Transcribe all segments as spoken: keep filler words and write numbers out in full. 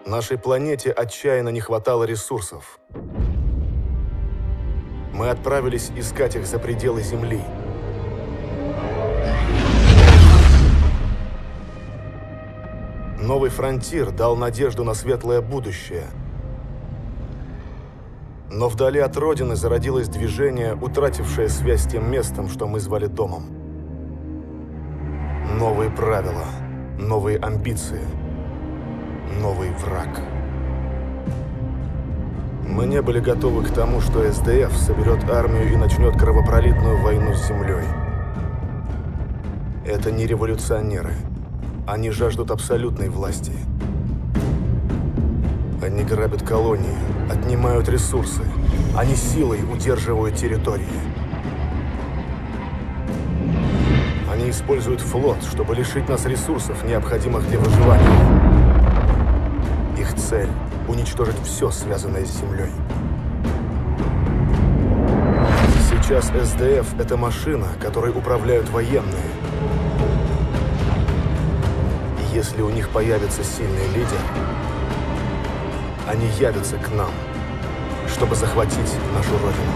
Нашей планете отчаянно не хватало ресурсов. Мы отправились искать их за пределы Земли. Новый фронтир дал надежду на светлое будущее. Но вдали от Родины зародилось движение, утратившее связь с тем местом, что мы звали домом. Новые правила, новые амбиции, новый враг. Мы не были готовы к тому, что эс дэ эф соберет армию и начнет кровопролитную войну с Землей. Это не революционеры. Они жаждут абсолютной власти. Они грабят колонии, отнимают ресурсы. Они силой удерживают территории. Они используют флот, чтобы лишить нас ресурсов, необходимых для выживания. Их цель – уничтожить все, связанное с Землей. Сейчас эс дэ эф – это машина, которой управляют военные. И если у них появится сильный лидер, они явятся к нам, чтобы захватить нашу Родину.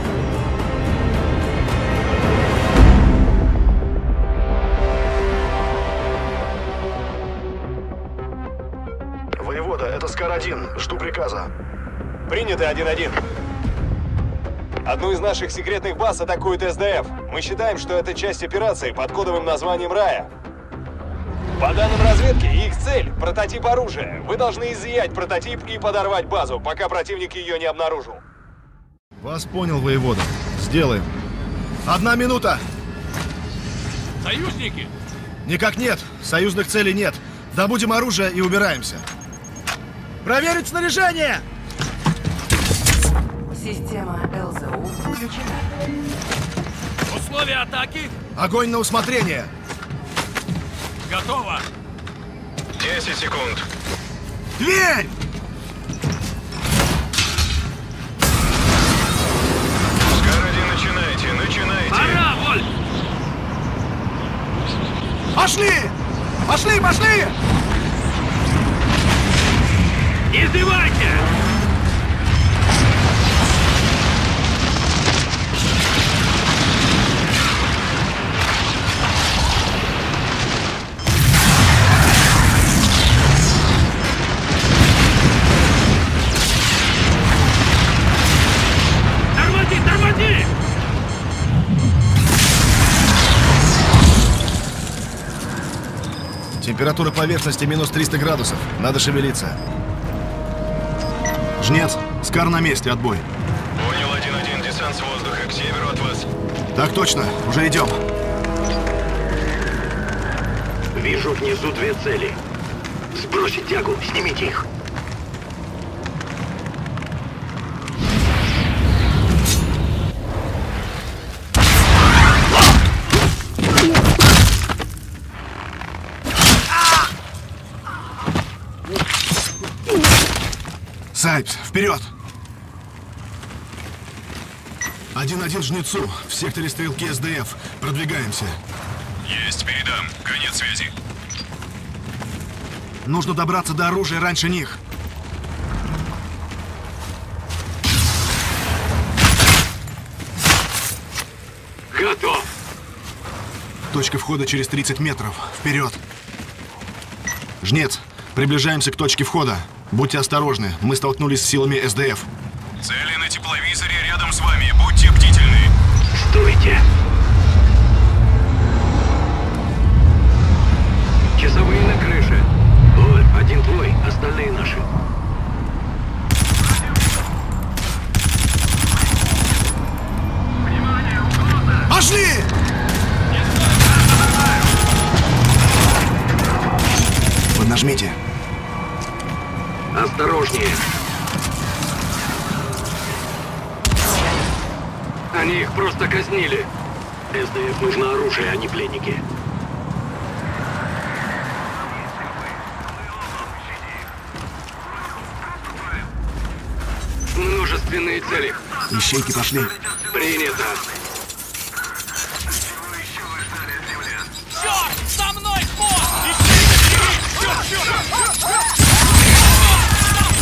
Воевода, это Скар один. Жду приказа. Принято, один один. Одну из наших секретных баз атакует эс дэ эф. Мы считаем, что это часть операции под кодовым названием «Рая». По данным разведки, их цель – прототип оружия. Вы должны изъять прототип и подорвать базу, пока противник ее не обнаружил. Вас понял, воевода. Сделаем. Одна минута! Союзники? Никак нет. Союзных целей нет. Добудем оружие и убираемся. Проверить снаряжение! Система эл зэ у включена. Условия атаки? Огонь на усмотрение. Готово. десять секунд. Дверь! Скар один, начинайте, начинайте. Пора, Вольф! Пошли! Пошли, пошли! Не сбивайте! Тормози, тормози! Температура поверхности минус триста градусов. Надо шевелиться. Жнец, Скар на месте, отбой. Понял, один один, десант с воздуха, к северу от вас. Так точно, уже идем. Вижу внизу две цели. Сбросить тягу, снимите их. Сайпс, вперед! один-один Жнецу, в секторе стрелки эс дэ эф. Продвигаемся. Есть, передам. Конец связи. Нужно добраться до оружия раньше них. Готов. Точка входа через тридцать метров. Вперед! Жнец, приближаемся к точке входа. Будьте осторожны, мы столкнулись с силами эс дэ эф. Цели на тепловизоре рядом с вами. Будьте бдительны. Стойте. Часовые на крыше. Вольф, один твой, остальные наши. Пошли! Поднажмите. Осторожнее. Они их просто казнили. эс дэ эф нужно оружие, а не пленники. Множественные цели. Ищейки пошли. Принято. Черт! За мной, босс! Ищи! Черт, черт!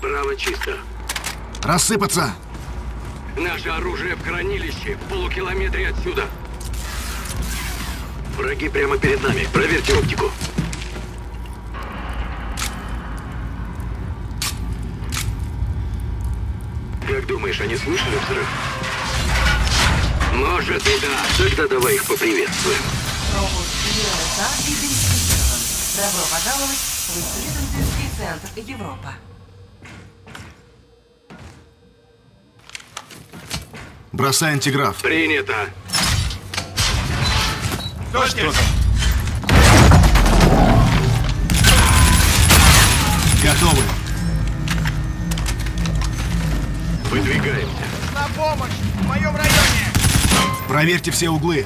Браво, чисто. Рассыпаться! Наше оружие в хранилище в полукилометре отсюда. Враги прямо перед нами. Проверьте оптику. Как думаешь, они слышали взрыв? Может и да. Тогда давай их поприветствуем. Пропуск ЕСА идентифицирован. Добро пожаловать в исследовательский центр Европа. Бросай антиграф. Принято. Точно! Готовы. Выдвигаемся. На помощь! В моем районе! Проверьте все углы.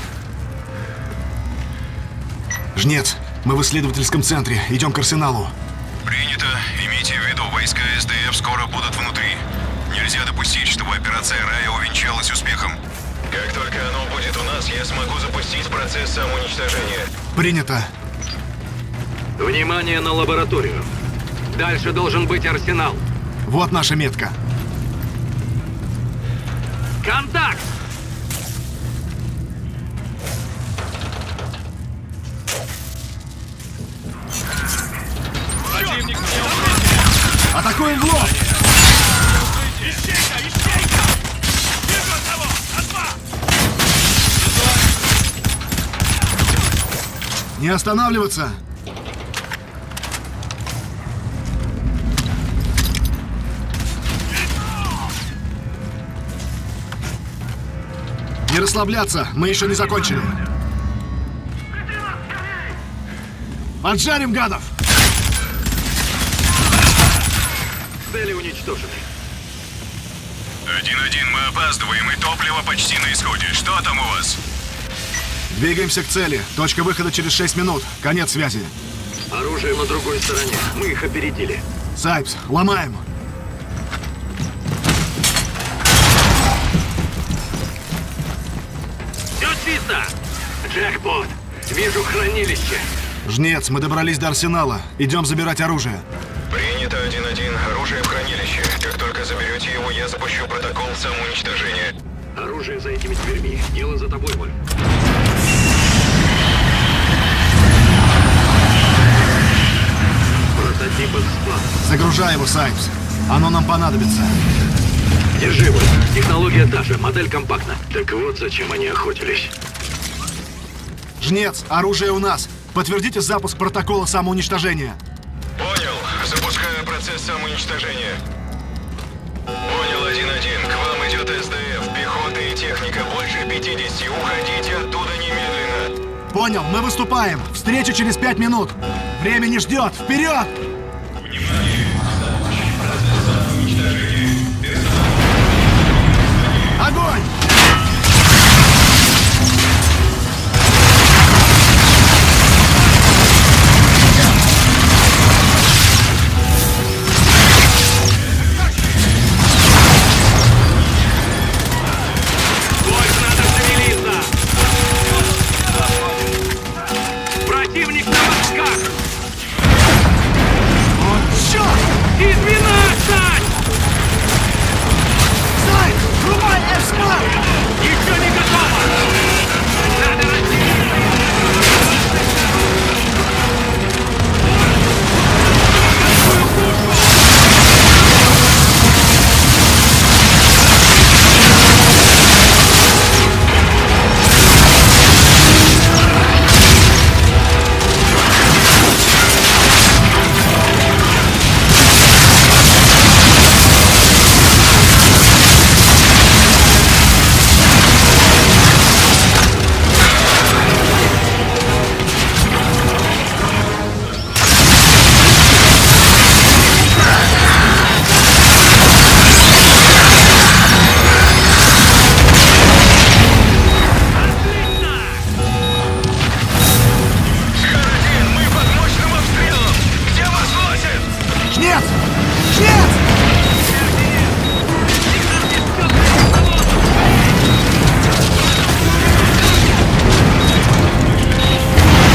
Жнец, мы в исследовательском центре. Идем к арсеналу. Принято. Имейте в виду, войска эс дэ эф скоро будут внутри. Нельзя допустить, чтобы операция Рая увенчалась успехом. Как только оно будет у нас, я смогу запустить процесс самоуничтожения. Принято. Внимание на лабораторию. Дальше должен быть арсенал. Вот наша метка. Контакт! Противник не Атакуем в лоб! Ищейка! Ищейка! Вижу одного! На два! Не останавливаться! Не расслабляться, мы еще не закончили. Поджарим гадов! Цели уничтожены. Один-один, мы опаздываем, и топливо почти на исходе. Что там у вас? Двигаемся к цели. Точка выхода через шесть минут. Конец связи. Оружие на другой стороне. Мы их опередили. Сайпс, ломаем. Все чисто! Джекпот! Вижу хранилище. Жнец, мы добрались до арсенала. Идем забирать оружие. Принято один-один, оружие в хранилище. Как только заберете его, я запущу протокол самоуничтожения. Оружие за этими дверьми. Дело за тобой, Воль. Прототип эксплат. Загружай его, Сайпс. Оно нам понадобится. Держи, Воль. Технология та же, модель компактна. Так вот зачем они охотились. Жнец, оружие у нас. Подтвердите запуск протокола самоуничтожения. Понял. Запускаю процесс самоуничтожения. Понял, один-один. К вам идет эс дэ эф. Пехота и техника больше пятидесяти. Уходите оттуда немедленно. Понял, мы выступаем. Встреча через пять минут. Время не ждет. Вперед! Внимание! Процесс самоуничтожения. Огонь! Противник на мостках! Черт! И двенадцать! Сайпс, врубай экспорт! Еще не готово! Надо разделиться! Жнец! Жнец!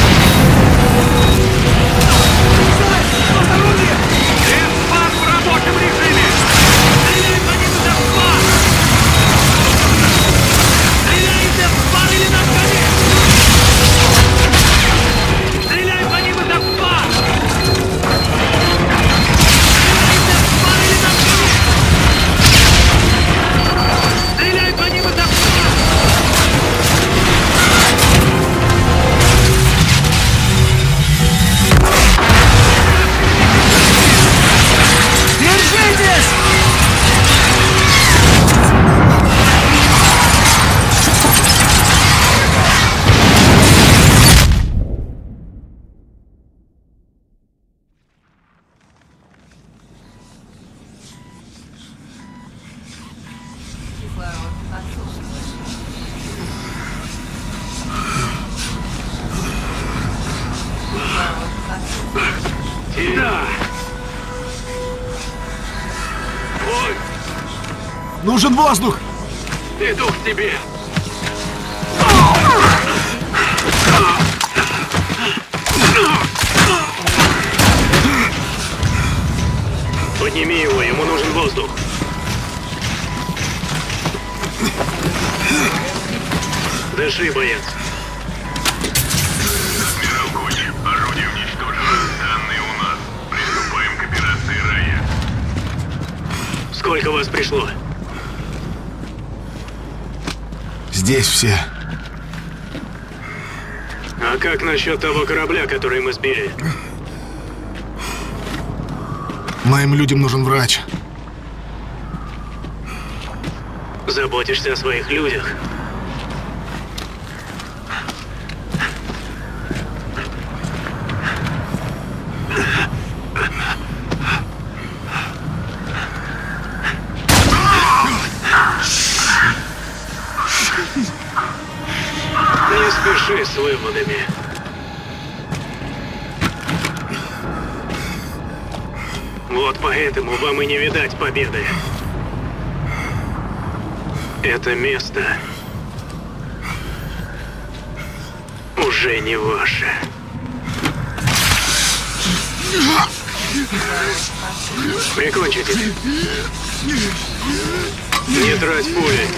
Экспанс в рабочем Нужен воздух! Иду к тебе! Подними его, ему нужен воздух. Дыши, боец. Адмирал Коч, орудие уничтожено. Данные у нас. Приступаем к операции Рая. Сколько вас пришло? Здесь все. А как насчет того корабля, который мы сбили? Моим людям нужен врач. Заботишься о своих людях? Не спеши с выводами. Вот поэтому вам и не видать победы. Это место уже не ваше. Прикончите. Не трать пули.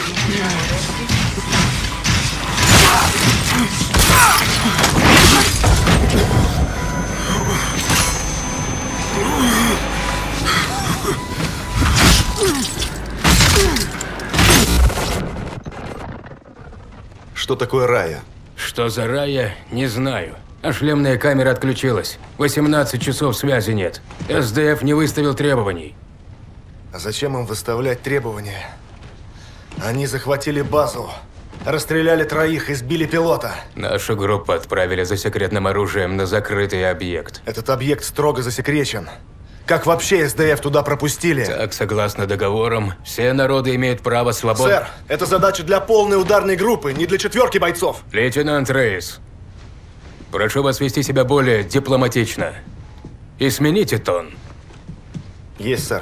Что такое Рая? Что за Рая, не знаю. А шлемная камера отключилась. восемнадцать часов связи нет. эс дэ эф не выставил требований. А зачем им выставлять требования? Они захватили базу, расстреляли троих и сбили пилота. Нашу группу отправили за секретным оружием на закрытый объект. Этот объект строго засекречен. Как вообще эс дэ эф туда пропустили? Так, согласно договорам, все народы имеют право свободы. Сэр, это задача для полной ударной группы, не для четверки бойцов. Лейтенант Рейс, прошу вас вести себя более дипломатично. И смените тон. Есть, сэр.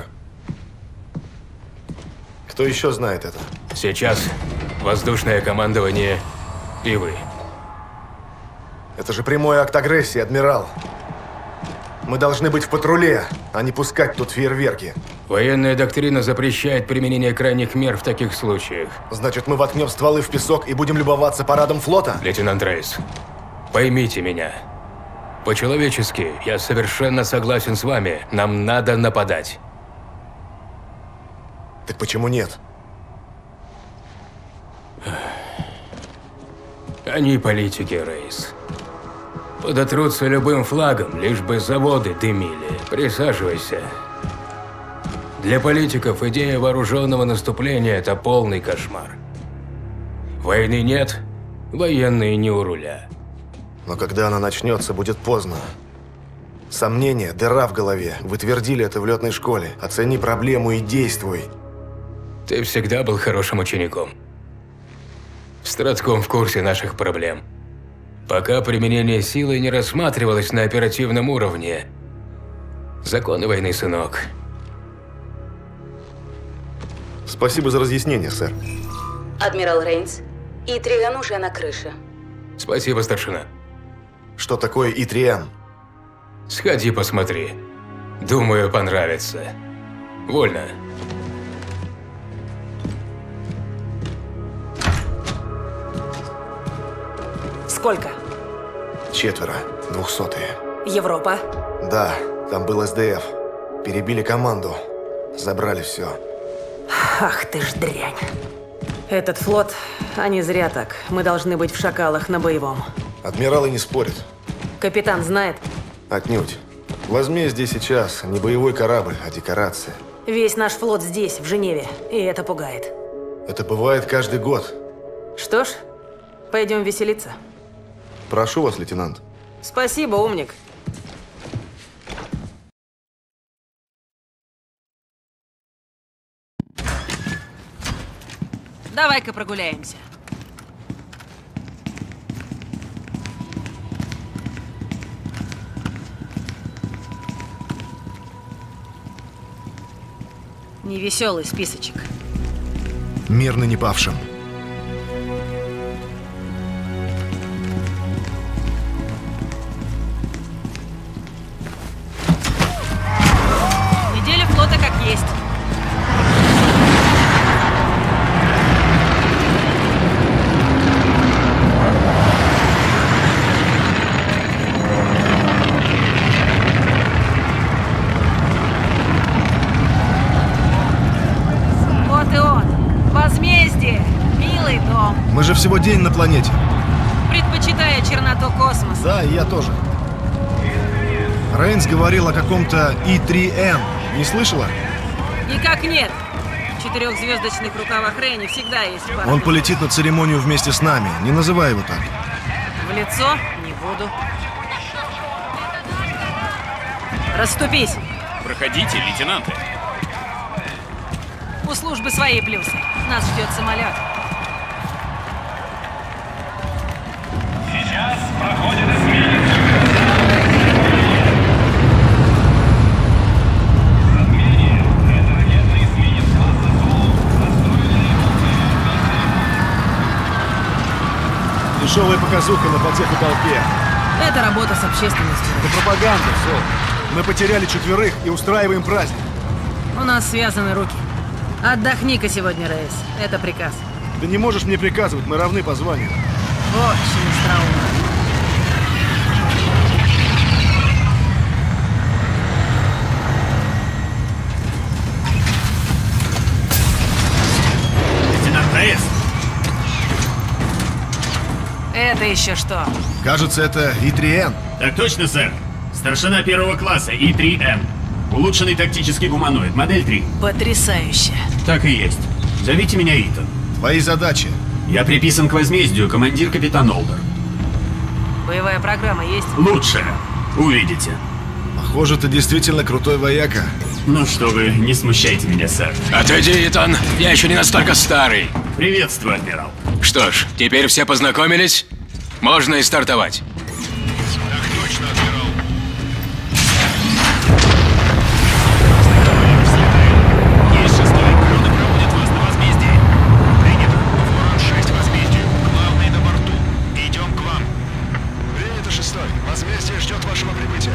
Кто еще знает это? Сейчас воздушное командование и вы. Это же прямой акт агрессии, адмирал. Мы должны быть в патруле, а не пускать тут фейерверки. Военная доктрина запрещает применение крайних мер в таких случаях. Значит, мы воткнем стволы в песок и будем любоваться парадом флота? Лейтенант Рейс, поймите меня. По-человечески, я совершенно согласен с вами. Нам надо нападать. Так почему нет? Они политики, Рейс. Подотрутся любым флагом, лишь бы заводы дымили. Присаживайся. Для политиков идея вооруженного наступления – это полный кошмар. Войны нет, военные не у руля. Но когда она начнется, будет поздно. Сомнения, дыра в голове. Вы твердили это в летной школе. Оцени проблему и действуй. Ты всегда был хорошим учеником. Стратком в курсе наших проблем. Пока применение силы не рассматривалось на оперативном уровне. Законы войны, сынок. Спасибо за разъяснение, сэр. Адмирал Рейнс, Итриан уже на крыше. Спасибо, старшина. Что такое Итриан? Сходи, посмотри. Думаю, понравится. Вольно. Сколько? Четверо. Двухсотые. Европа? Да, там был эс дэ эф. Перебили команду. Забрали все. Ах ты ж дрянь. Этот флот, они зря так. Мы должны быть в шакалах на боевом. Адмиралы не спорят. Капитан знает? Отнюдь. Возмездие сейчас не боевой корабль, а декорация. Весь наш флот здесь, в Женеве. И это пугает. Это бывает каждый год. Что ж, пойдем веселиться. Прошу вас, лейтенант. Спасибо, умник. Давай-ка прогуляемся. Невеселый списочек. Мир ныне павшим. Неделя флота как есть. Вот и он. Возмездие. Милый дом. Мы же всего день на планете. Предпочитаю черноту космоса. Да, и я тоже. Рейнс говорил о каком-то И три Эн. Не слышала? Никак нет. В четырехзвездочных рукавах Рейни всегда есть пара. Он полетит на церемонию вместе с нами. Не называй его так. В лицо не буду. Расступись. Проходите, лейтенанты. У службы свои плюсы. Нас ждет самолет. Сейчас проходит эсминец. Затмение. Это ракетный эсминец класса Зулу. Дешевая показуха на потеху толпе. Это работа с общественностью. Это пропаганда, Сол. Мы потеряли четверых и устраиваем праздник. У нас связаны руки. Отдохни-ка сегодня, Рейс. Это приказ. Ты не можешь мне приказывать, мы равны по званию. Очень остроумно. Лейтенант Рейс. Это еще что? Кажется, это И три Эн. Так точно, сэр. Старшина первого класса И три Эн. Улучшенный тактический гуманоид, модель три. Потрясающе. Так и есть. Зовите меня Итан. Твои задачи. Я приписан к возмездию, командир капитан Олдер. Боевая программа есть? Лучшая. Увидите. Похоже, ты действительно крутой вояка. Ну что вы, не смущайте меня, сэр. Отойди, Итан. Я еще не настолько старый. Приветствую, адмирал. Что ж, теперь все познакомились? Можно и стартовать. Так точно, адмирал. Есть шестой. Кто проводит вас на возмездие? Принято. Ворон шесть возмездию. Главный на борту. Идем к вам. Принято, шестой. Возмездие ждет вашего прибытия.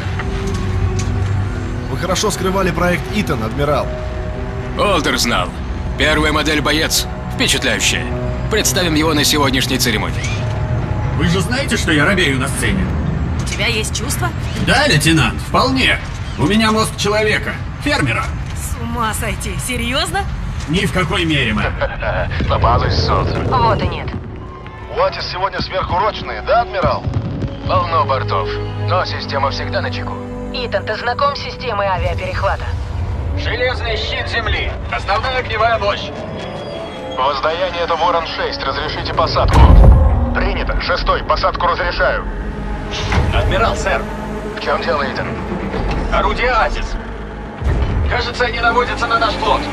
Вы хорошо скрывали проект Итан, адмирал. Олдер знал. Первая модель боец. Впечатляющая. Представим его на сегодняшней церемонии. Вы же знаете, что я робею на сцене? У тебя есть чувства? Да, лейтенант, вполне. У меня мозг человека, фермера. С ума сойти. Серьезно? Ни в какой мере, мэм. Попалась, Солт. Вот и нет. Уотис сегодня сверхурочные, да, адмирал? Полно бортов. Но система всегда на чеку. Итан, ты знаком с системой авиаперехвата? Железный щит земли. Основная огневая мощь. Воздаяние это Ворон шесть. Разрешите посадку. Принято. Шестой. Посадку разрешаю. Адмирал, сэр. В чем дело, Итан? Орудие Азис. Кажется, они наводятся на наш флот.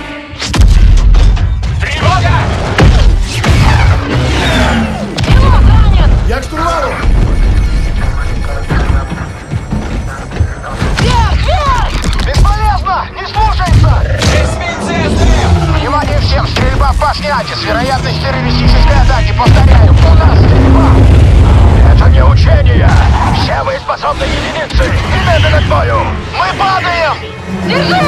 Тревога! Я к штурвалу! Бесполезно! Не слушается! Эсминцы СДФ! Внимание всем! Стрельба в башне Атис! Вероятность террористической атаки! Повторяю! У нас стрельба! Это не учение! Все боеспособные единицы! Немедленно к бою! Мы падаем! Держи!